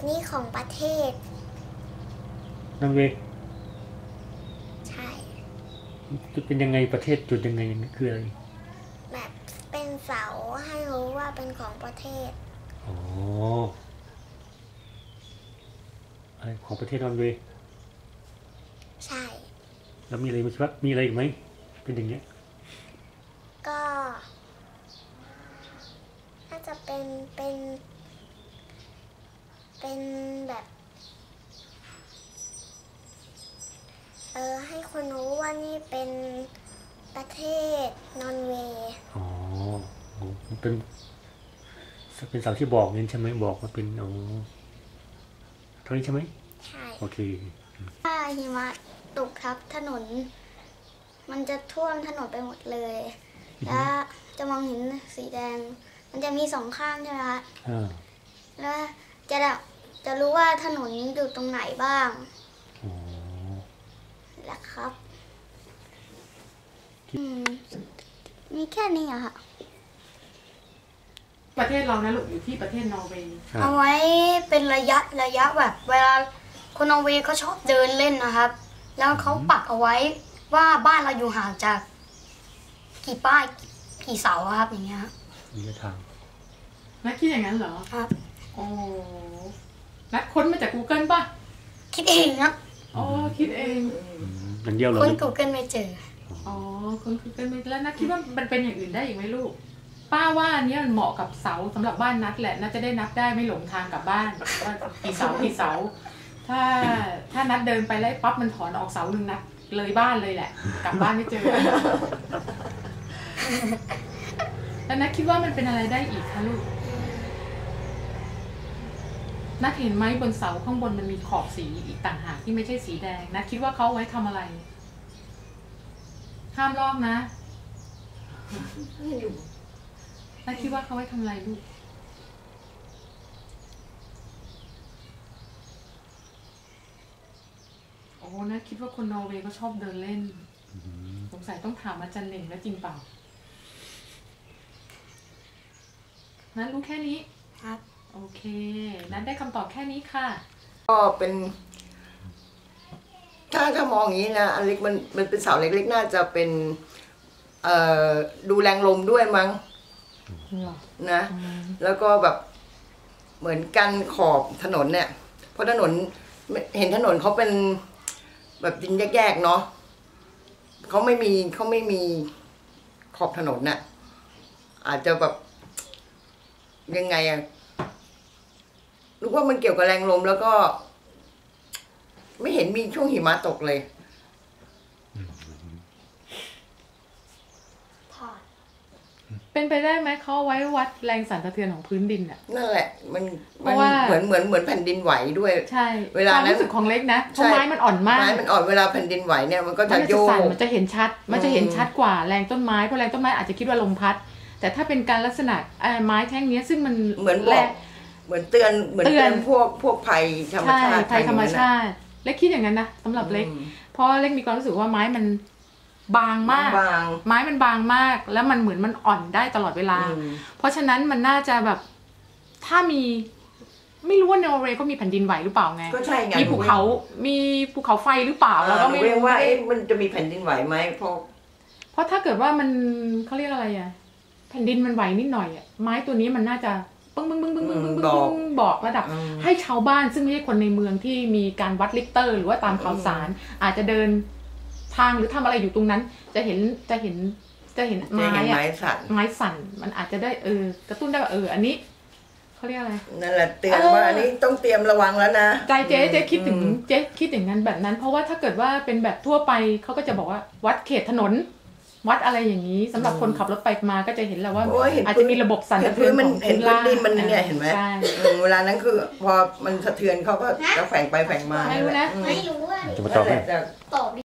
นี้ของประเทศนอร์เวย์ใช่จะเป็นยังไงประเทศจุดยังไงคืออะไรแบบเป็นเสาให้รู้ว่าเป็นของประเทศอ๋ออะไรของประเทศนอร์เวย์ใช่แล้วมีอะไรไหมครับมีอะไรอีกไหมเป็นอย่างเงี้ยก็น่าจะเป็นแบบให้คนรู้ว่านี่เป็นประเทศนอร์เวย์อ๋อเป็นเสาที่บอกนี่ใช่ไหมบอกว่าเป็นอ๋อเท่านี้ใช่ไหมใช่โอเคถ้าหิมะตกทับถนนมันจะท่วมถนนไปหมดเลยแล้วจะมองเห็นสีแดงมันจะมีสองข้างใช่ไหมคะแล้วจะรู้ว่าถนนอยู่ตรงไหนบ้างแหละครับมีแค่นี้อะค่ะประเทศเรานะลูกอยู่ที่ประเทศนอร์เวย์เอาไว้เป็นระยะแบบเวลาคนนอร์เวย์เขาชอบเดินเล่นนะครับแล้วเขาปักเอาไว้ว่าบ้านเราอยู่ห่างจากกี่ป้ายกี่เสาครับอย่างเงี้ยระยะทางนัดคิดอย่างนั้นเหรอครับโอ้นัดค้นมาจาก Google ป่ะคิดเองครับอ๋อคิดเองอย่างเดียวเหรอคน Google ไม่เจออ๋อคน Google ไม่แล้วนัดคิดว่ามันเป็นอย่างอื่นได้อีกไหมลูกป้าว่าเนี้ยมันเหมาะกับเสาสำหรับบ้านนัดแหละนัดจะได้นับได้ไม่หลงทางกลับบ้านว่ากี่เสาถ้านัดเดินไปแล้วปั๊บมันถอนออกเสาหนึ่งนัดเลยบ้านเลยแหละกลับบ้านไม่เจอแล้วนัดคิดว่ามันเป็นอะไรได้อีกคะลูกนัดเห็นไหมบนเสาข้างบนมันมีขอบสีอีกต่างหากที่ไม่ใช่สีแดงนัดคิดว่าเขาไว้ทำอะไรห้ามลอกนะนัดคิดว่าเขาไว้ทำอะไรลูกโอ้นัดคิดว่าคนนอร์เวย์ก็ชอบเดินเล่นสงสัยต้องถามอาจารย์เหน่งแล้วจริงเปล่านัดรู้แค่นี้ครับโอเคนัดได้คำตอบแค่นี้ค่ะก็เป็นถ้ามองอย่างนี้นะอเล็กมันเป็นเสาเล็กๆน่าจะเป็นดูแรงลมด้วยมั้งนะแล้วก็แบบเหมือนกันขอบถนนเนี่ยเพราะถนนเห็นถนนเขาเป็นแบบดินแยกๆเนาะเขาไม่มีขอบถนนน่ะอาจจะแบบยังไงอะรู้ว่ามันเกี่ยวกับแรงลมแล้วก็ไม่เห็นมีช่วงหิมะตกเลยเป็นไปได้ไหมเขาไว้วัดแรงสั่นสะเทือนของพื้นดินอ่ะนั่นแหละมันเหมือนแผ่นดินไหวด้วยใช่เวลานั้นรู้สึกของเล็กนะเพราะไม้มันอ่อนมากไม้มันอ่อนเวลาแผ่นดินไหวเนี่ยมันก็จะโยกมันจะเห็นชัดกว่าแรงต้นไม้เพราะแรงต้นไม้อาจจะคิดว่าลมพัดแต่ถ้าเป็นการลักษณะไม้แท่งนี้ซึ่งมันเหมือนบอกเหมือนเตือนพวกภัยธรรมชาติภัยธรรมชาติเล็กคิดอย่างนั้นนะสำหรับเล็กเพราะเล็กมีความรู้สึกว่าไม้มันบางมากไม้มันบางมากแล้วมันเหมือนมันอ่อนได้ตลอดเวลาเพราะฉะนั้นมันน่าจะแบบถ้ามีไม่รู้ว่านอร์เวย์เขามีแผ่นดินไหวหรือเปล่าไงก็ใช่ไงมีภูเขาไฟหรือเปล่าเราก็ไม่รู้ว่ามันจะมีแผ่นดินไหวไหมเพราะถ้าเกิดว่ามันเขาเรียกอะไรอ่ะแผ่นดินมันไหวนิดหน่อยอ่ะไม้ตัวนี้มันน่าจะปึ้งบอกระดับให้ชาวบ้านซึ่งไม่ใช่คนในเมืองที่มีการวัดลิกเตอร์หรือว่าตามข่าวสารอาจจะเดินทางหรือทำอะไรอยู่ตรงนั้นจะเห็นไม้สั่นมันอาจจะได้กระตุ้นได้ว่าอันนี้เขาเรียกอะไรนั่นแหละเตือนว่าอันนี้ต้องเตรียมระวังแล้วนะใจเจ๊คิดอย่างนั้นแบบนั้นเพราะว่าถ้าเกิดว่าเป็นแบบทั่วไปเขาก็จะบอกว่าวัดเขตถนนวัดอะไรอย่างนี้สำหรับคนขับรถไปมาก็จะเห็นแล้วว่าอาจจะมีระบบสั่นสะเทือนของพื้นล่างมันเนี่ยเห็นไหมเวลานั้นคือพอมันสะเทือนเขาก็จะแฝงไปแฝงมาไม่รู้ว่าจะมาตอบ